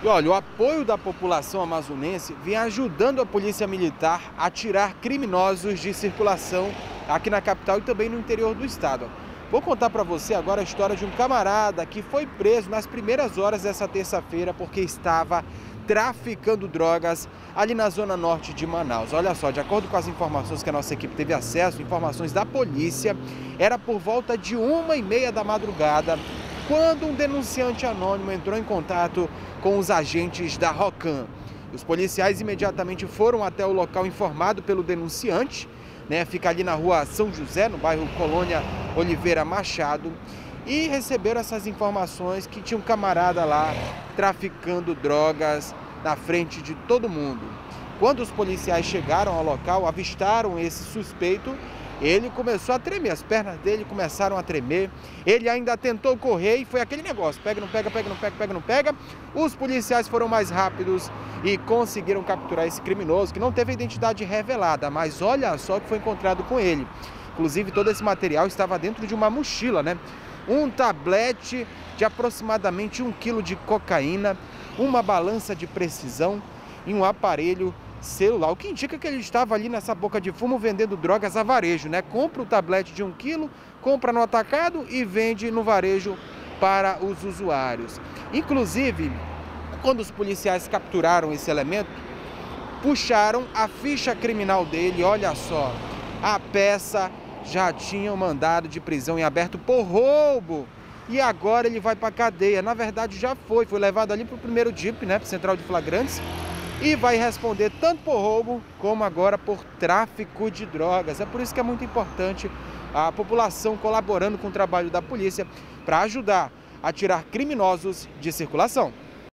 E olha, o apoio da população amazonense vem ajudando a Polícia Militar a tirar criminosos de circulação aqui na capital e também no interior do estado. Vou contar para você agora a história de um camarada que foi preso nas primeiras horas dessa terça-feira porque estava traficando drogas ali na zona norte de Manaus. Olha só, de acordo com as informações que a nossa equipe teve acesso, informações da polícia, era por volta de 1h30 da madrugada, quando um denunciante anônimo entrou em contato com os agentes da Rocan. Os policiais imediatamente foram até o local informado pelo denunciante, fica ali na rua São José, no bairro Colônia Oliveira Machado, e receberam essas informações que tinha um camarada lá traficando drogas na frente de todo mundo. Quando os policiais chegaram ao local, avistaram esse suspeito, ele começou a tremer, as pernas dele começaram a tremer, ele ainda tentou correr e foi aquele negócio, pega, não pega, pega, não pega, pega, não pega. Os policiais foram mais rápidos e conseguiram capturar esse criminoso, que não teve a identidade revelada, mas olha só o que foi encontrado com ele. Inclusive, todo esse material estava dentro de uma mochila, Um tablete de aproximadamente 1 quilo de cocaína, uma balança de precisão e um aparelho celular, o que indica que ele estava ali nessa boca de fumo vendendo drogas a varejo, Compra o tablete de 1 quilo, compra no atacado e vende no varejo para os usuários. Inclusive, quando os policiais capturaram esse elemento, puxaram a ficha criminal dele, olha só, a peça já tinha um mandado de prisão em aberto por roubo. E agora ele vai para a cadeia. Na verdade já foi levado ali para o primeiro DIP, para Central de Flagrantes, e vai responder tanto por roubo como agora por tráfico de drogas. É por isso que é muito importante a população colaborando com o trabalho da polícia para ajudar a tirar criminosos de circulação.